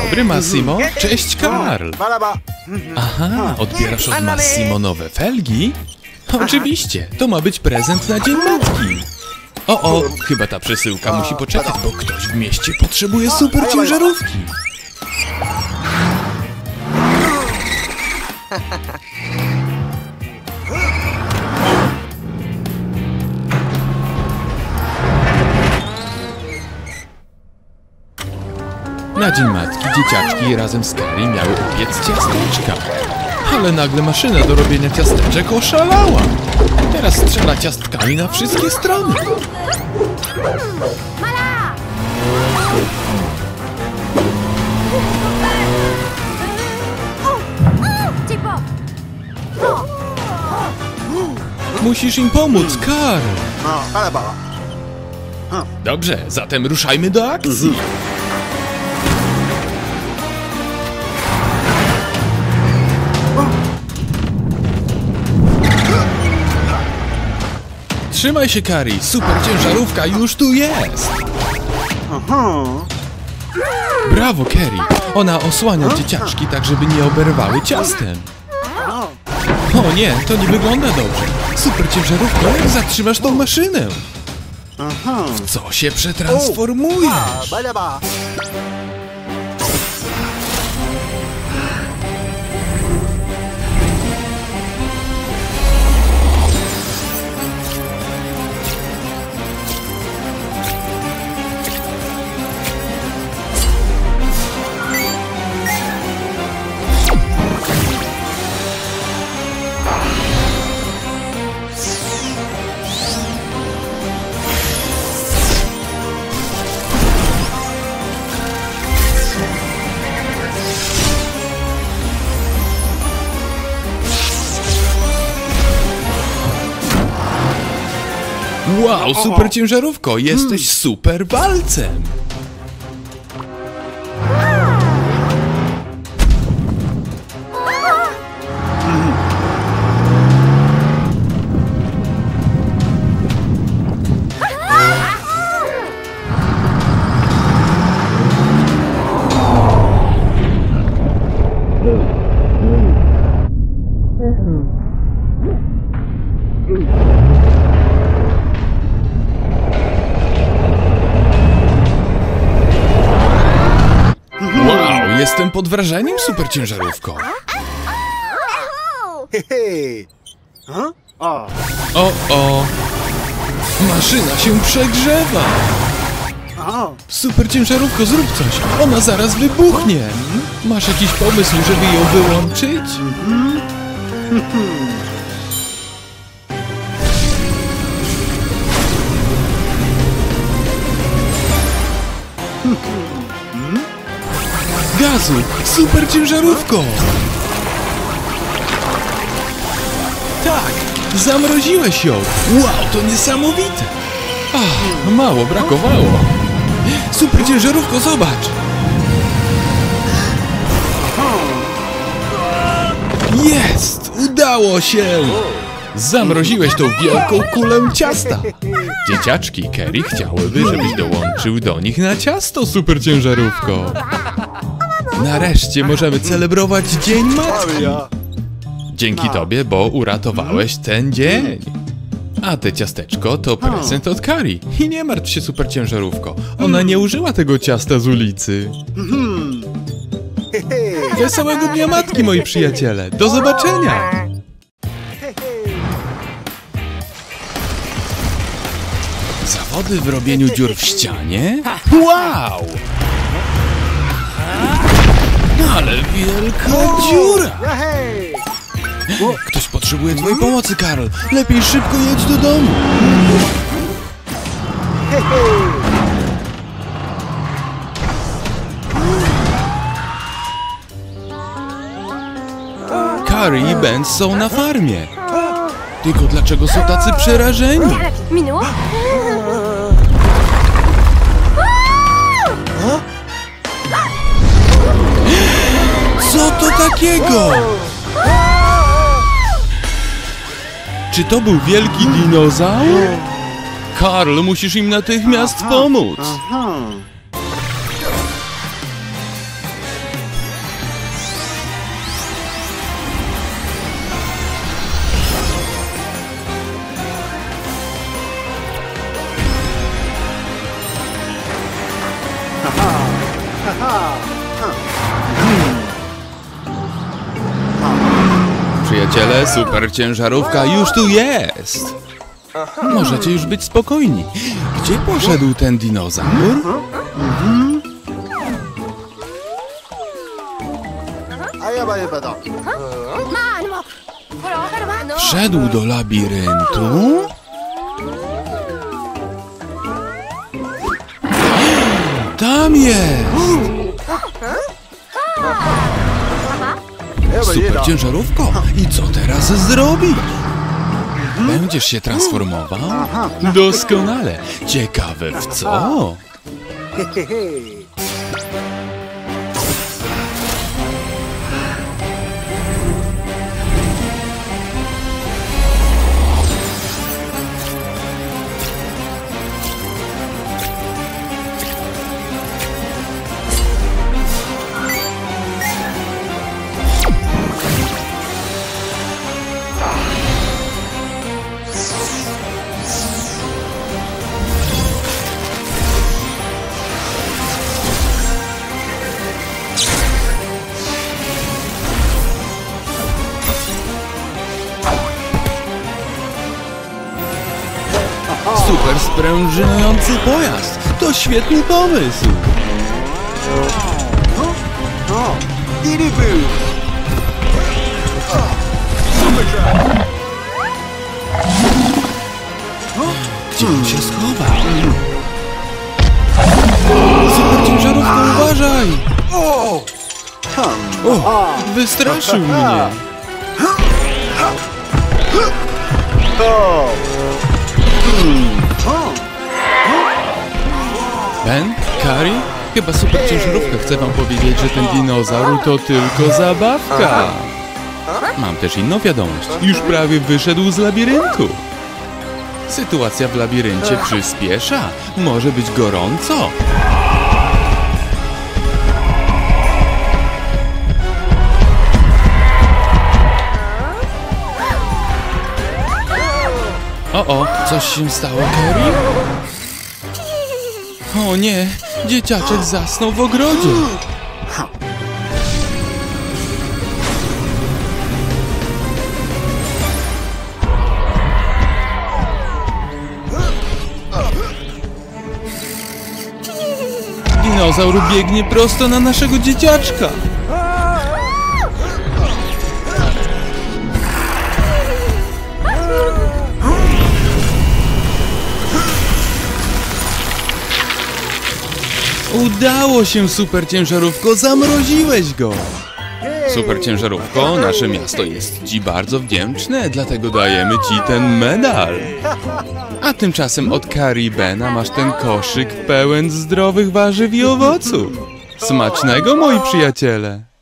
dobry, Massimo. Cześć, Karl. Aha, odbierasz od Massimo nowe felgi? Oczywiście, to ma być prezent na Dzień Matki. O, chyba ta przesyłka musi poczekać, bo ktoś w mieście potrzebuje super ciężarówki. Na Dzień Matki dzieciaczki razem z Carrie miały upiec ciasteczka. Ale nagle maszyna do robienia ciasteczek oszalała. Teraz strzela ciastkami na wszystkie strony. Musisz im pomóc, Karl. Dobrze, zatem ruszajmy do akcji. Trzymaj się, Carrie, super ciężarówka już tu jest! Brawo, Carrie! Ona osłania dzieciaczki tak, żeby nie oberwały ciastem. O nie, to nie wygląda dobrze. Super ciężarówko, jak zatrzymasz tą maszynę? W co się przetransformujesz? Wow, super ciężarówko, jesteś super walcem! Jestem pod wrażeniem, super ciężarówko. O, maszyna się przegrzewa. Super ciężarówko, zrób coś. Ona zaraz wybuchnie. Masz jakiś pomysł, żeby ją wyłączyć? Gazu! Super ciężarówko! Tak! Zamroziłeś ją! Wow, to niesamowite! Mało brakowało! Super ciężarówko, zobacz! Jest! Udało się! Zamroziłeś tą wielką kulę ciasta! Dzieciaczki, Carrie chciałyby, żebyś dołączył do nich na ciasto, super ciężarówko! Nareszcie możemy celebrować Dzień Matki! Dzięki tobie, bo uratowałeś ten dzień! A te ciasteczko to prezent od Carrie. I nie martw się, super ciężarówko. Ona nie użyła tego ciasta z ulicy. Wesołego Dnia Matki, moi przyjaciele! Do zobaczenia! Zawody w robieniu dziur w ścianie? Wow! Ale wielka dziura! Ktoś potrzebuje twojej pomocy, Karl. Lepiej szybko jedź do domu. Carrie i Ben są na farmie. Tylko dlaczego są tacy przerażeni? Minęło? Co to takiego? Czy to był wielki dinozaur? Karl, musisz im natychmiast pomóc. Przyjaciele, super ciężarówka już tu jest! Możecie już być spokojni. Gdzie poszedł ten dinozaur? Wszedł do labiryntu? Tam jest! Super ciężarówko! I co teraz zrobisz? Będziesz się transformował? Doskonale! Ciekawe w co? Super sprężynujący pojazd! To świetny pomysł! Gdzie on się schował? Super ciężarówko, uważaj! O, wystraszył mnie! Ben? Kari? Chyba super ciężarówka chce wam powiedzieć, że ten dinozaur to tylko zabawka. Mam też inną wiadomość. Już prawie wyszedł z labiryntu. Sytuacja w labiryncie przyspiesza. Może być gorąco. O, coś się stało, Kari? O nie, dzieciaczek zasnął w ogrodzie. Dinozaur biegnie prosto na naszego dzieciaczka. Udało się, super ciężarówko, zamroziłeś go! Super ciężarówko, nasze miasto jest ci bardzo wdzięczne, dlatego dajemy ci ten medal. A tymczasem od Kari i Bena masz ten koszyk pełen zdrowych warzyw i owoców. Smacznego, moi przyjaciele!